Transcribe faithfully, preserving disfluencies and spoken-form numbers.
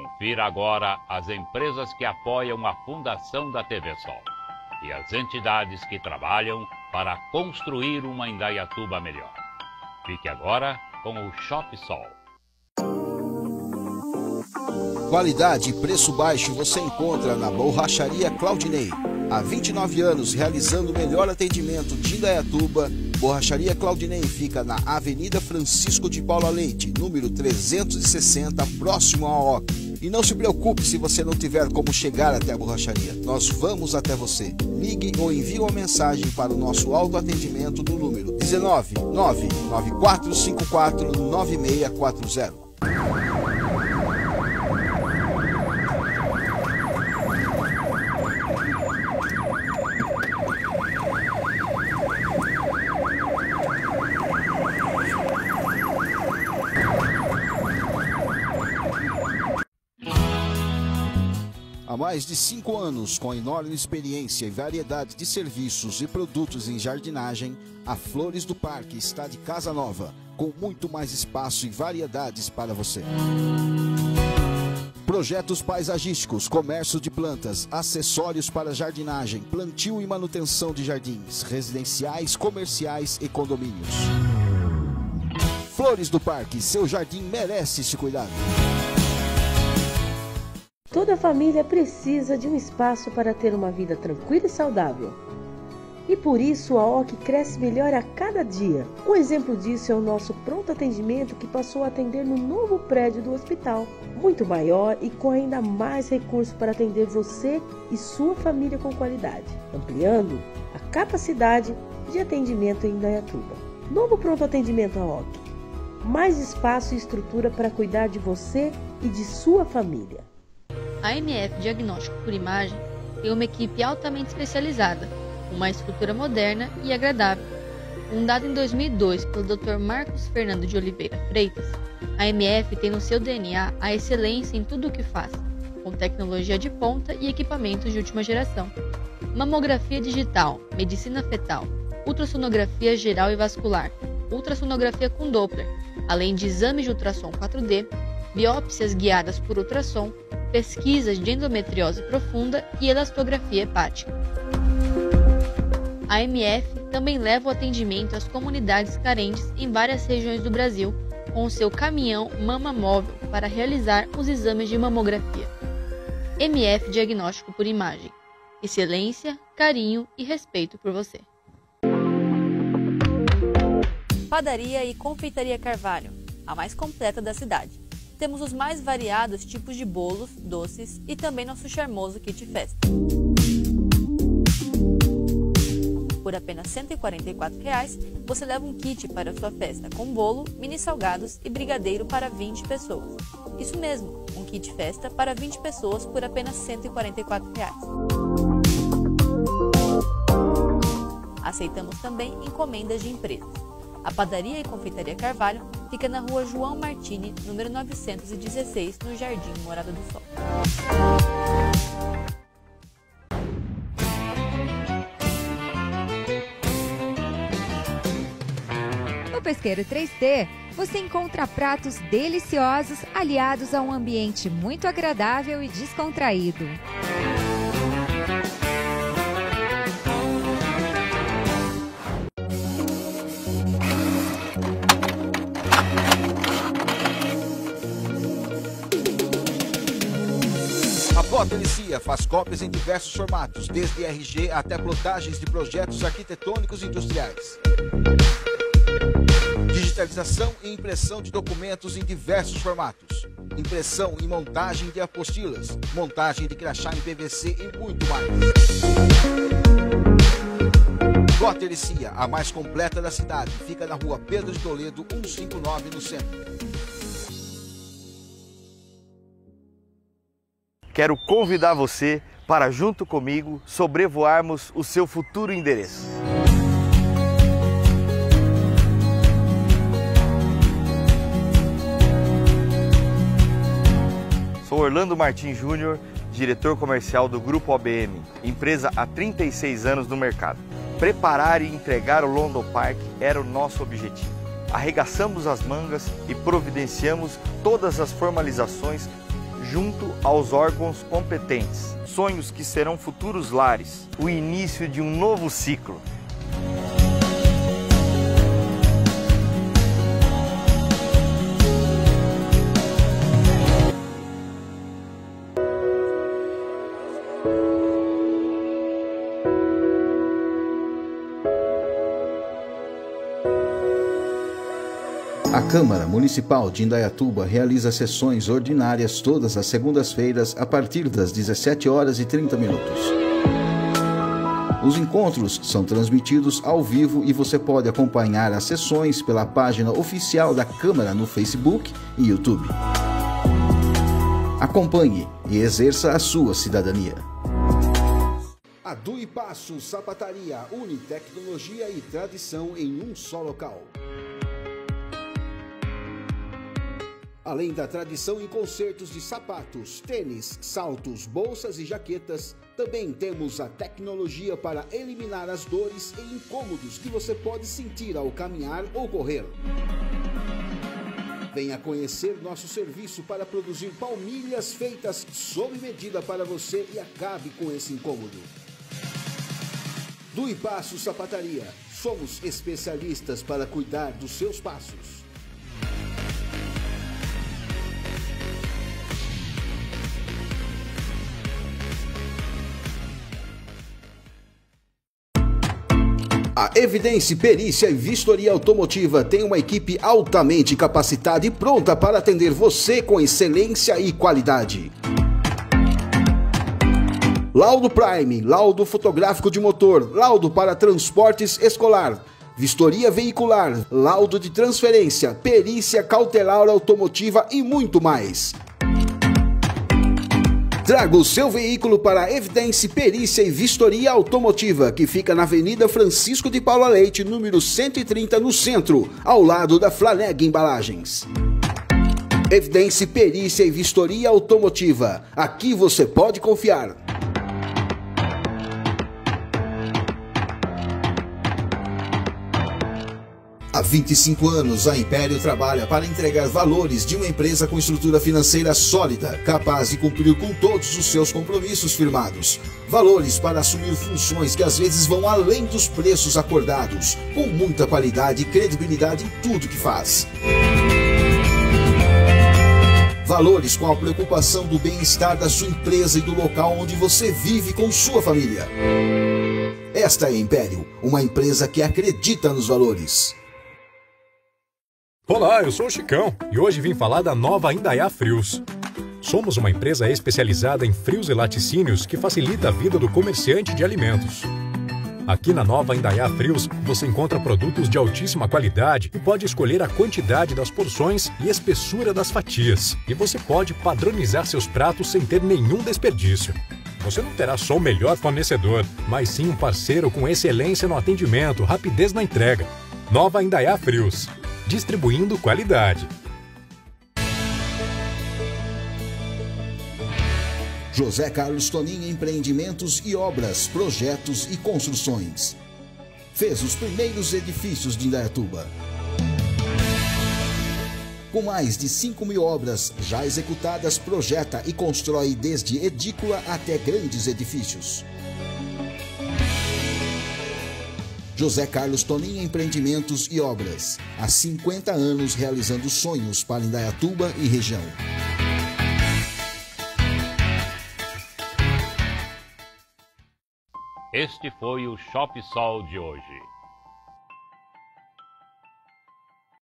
Confira agora as empresas que apoiam a Fundação da T V Sol e as entidades que trabalham para construir uma Indaiatuba melhor. Fique agora com o Shop Sol. Qualidade e preço baixo você encontra na Borracharia Claudinei. Há vinte e nove anos realizando o melhor atendimento de Indaiatuba, Borracharia Claudinei fica na Avenida Francisco de Paula Leite, número trezentos e sessenta, próximo ao O C. E não se preocupe se você não tiver como chegar até a borracharia. Nós vamos até você. Ligue ou envie uma mensagem para o nosso autoatendimento no número dezenove, nove nove quatro cinco quatro, nove seis quatro zero. Há mais de cinco anos, com enorme experiência e variedade de serviços e produtos em jardinagem, a Flores do Parque está de casa nova, com muito mais espaço e variedades para você. Projetos paisagísticos, comércio de plantas, acessórios para jardinagem, plantio e manutenção de jardins, residenciais, comerciais e condomínios. Flores do Parque, seu jardim merece esse cuidado. Toda família precisa de um espaço para ter uma vida tranquila e saudável. E por isso a O C cresce melhor a cada dia. Um exemplo disso é o nosso pronto atendimento que passou a atender no novo prédio do hospital. Muito maior e com ainda mais recursos para atender você e sua família com qualidade. Ampliando a capacidade de atendimento em Indaiatuba. Novo pronto atendimento à O C. Mais espaço e estrutura para cuidar de você e de sua família. A M F Diagnóstico por Imagem tem uma equipe altamente especializada, com uma estrutura moderna e agradável. Fundada em dois mil e dois pelo doutor Marcos Fernando de Oliveira Freitas, a M F tem no seu D N A a excelência em tudo o que faz, com tecnologia de ponta e equipamentos de última geração. Mamografia digital, medicina fetal, ultrassonografia geral e vascular, ultrassonografia com Doppler, além de exames de ultrassom quatro D, biópsias guiadas por ultrassom, pesquisas de endometriose profunda e elastografia hepática. A M F também leva o atendimento às comunidades carentes em várias regiões do Brasil, com o seu caminhão Mama Móvel para realizar os exames de mamografia. M F Diagnóstico por Imagem. Excelência, carinho e respeito por você. Padaria e Confeitaria Carvalho, a mais completa da cidade. Temos os mais variados tipos de bolos, doces e também nosso charmoso kit festa. Por apenas cento e quarenta e quatro reais, você leva um kit para a sua festa com bolo, mini salgados e brigadeiro para vinte pessoas. Isso mesmo, um kit festa para vinte pessoas por apenas cento e quarenta e quatro reais. Aceitamos também encomendas de empresas. A Padaria e Confeitaria Carvalho fica na rua João Martini, número novecentos e dezesseis, no Jardim Morada do Sol. No Pesqueiro três T, você encontra pratos deliciosos aliados a um ambiente muito agradável e descontraído. A Delicia faz cópias em diversos formatos, desde R G até plotagens de projetos arquitetônicos e industriais. Digitalização e impressão de documentos em diversos formatos. Impressão e montagem de apostilas, montagem de crachá em P V C e muito mais. Delicia, a mais completa da cidade, fica na rua Pedro de Toledo, cento e cinquenta e nove, no centro. Quero convidar você para, junto comigo, sobrevoarmos o seu futuro endereço. Sou Orlando Martins Júnior, diretor comercial do Grupo O B M, empresa há trinta e seis anos no mercado. Preparar e entregar o London Park era o nosso objetivo. Arregaçamos as mangas e providenciamos todas as formalizações junto aos órgãos competentes. Sonhos que serão futuros lares, o início de um novo ciclo. A Câmara Municipal de Indaiatuba realiza sessões ordinárias todas as segundas-feiras a partir das dezessete horas e trinta minutos. Os encontros são transmitidos ao vivo e você pode acompanhar as sessões pela página oficial da Câmara no Facebook e YouTube. Acompanhe e exerça a sua cidadania. A Dui Passos Sapataria une tecnologia e tradição em um só local. Além da tradição em consertos de sapatos, tênis, saltos, bolsas e jaquetas, também temos a tecnologia para eliminar as dores e incômodos que você pode sentir ao caminhar ou correr. Venha conhecer nosso serviço para produzir palmilhas feitas sob medida para você e acabe com esse incômodo. Dui Passos Sapataria. Somos especialistas para cuidar dos seus passos. A Evidência Perícia e Vistoria Automotiva tem uma equipe altamente capacitada e pronta para atender você com excelência e qualidade. Laudo Prime, laudo fotográfico de motor, laudo para transportes escolar, vistoria veicular, laudo de transferência, perícia cautelar automotiva e muito mais. Traga o seu veículo para a Evidência Perícia e Vistoria Automotiva, que fica na Avenida Francisco de Paula Leite, número cento e trinta, no centro, ao lado da Flaneg Embalagens. Evidência Perícia e Vistoria Automotiva. Aqui você pode confiar. Há vinte e cinco anos, a Império trabalha para entregar valores de uma empresa com estrutura financeira sólida, capaz de cumprir com todos os seus compromissos firmados. Valores para assumir funções que às vezes vão além dos preços acordados, com muita qualidade e credibilidade em tudo que faz. Valores com a preocupação do bem-estar da sua empresa e do local onde você vive com sua família. Esta é a Império, uma empresa que acredita nos valores. Olá, eu sou o Chicão e hoje vim falar da nova Indaiá Frios. Somos uma empresa especializada em frios e laticínios que facilita a vida do comerciante de alimentos. Aqui na nova Indaiá Frios você encontra produtos de altíssima qualidade e pode escolher a quantidade das porções e espessura das fatias. E você pode padronizar seus pratos sem ter nenhum desperdício. Você não terá só o melhor fornecedor, mas sim um parceiro com excelência no atendimento, rapidez na entrega. Nova Indaiá Frios. Distribuindo qualidade. José Carlos Tonin Empreendimentos e Obras, Projetos e Construções. Fez os primeiros edifícios de Indaiatuba. Com mais de cinco mil obras já executadas, projeta e constrói desde edícula até grandes edifícios. José Carlos Tonin Empreendimentos e Obras. Há cinquenta anos realizando sonhos para Indaiatuba e região. Este foi o Shop Sol de hoje.